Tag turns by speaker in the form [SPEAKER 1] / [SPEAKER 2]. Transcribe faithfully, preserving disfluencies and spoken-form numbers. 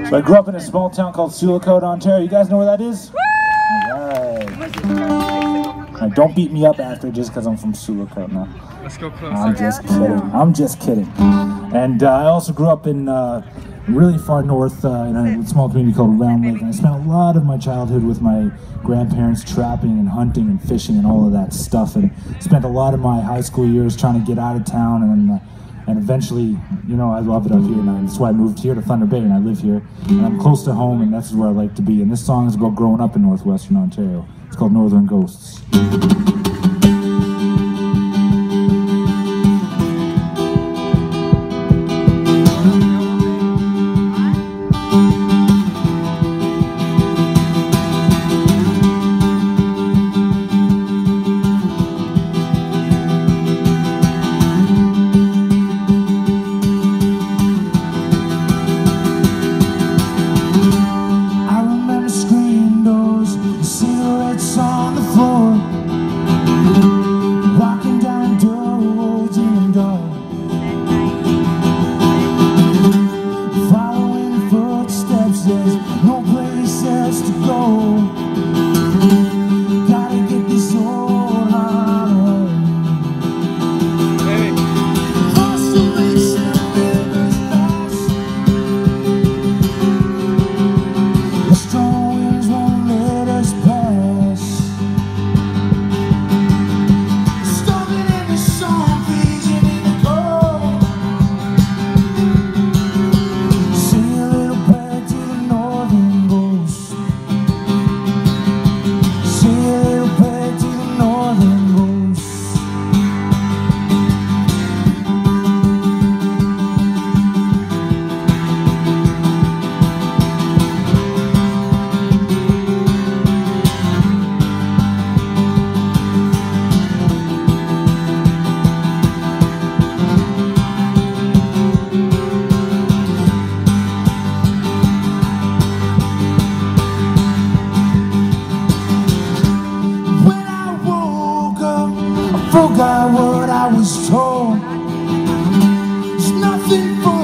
[SPEAKER 1] So I grew up in a small town called Sul-la-Cote, Ontario. You guys know where that is? Alright. Right, don't beat me up after just because I'm from Sul-la-Cote now.
[SPEAKER 2] Let's go closer.
[SPEAKER 1] I'm just kidding. I'm just kidding. And uh, I also grew up in uh, really far north uh, in a small community called Round Lake. And I spent a lot of my childhood with my grandparents trapping and hunting and fishing and all of that stuff. And spent a lot of my high school years trying to get out of town. And uh, and eventually, you know, I love it up here. And that's why I moved here to Thunder Bay, and I live here. And I'm close to home, and that's where I like to be. And this song is about growing up in northwestern Ontario. It's called Northern Ghosts.
[SPEAKER 3] Forgot what I was told. There's nothing for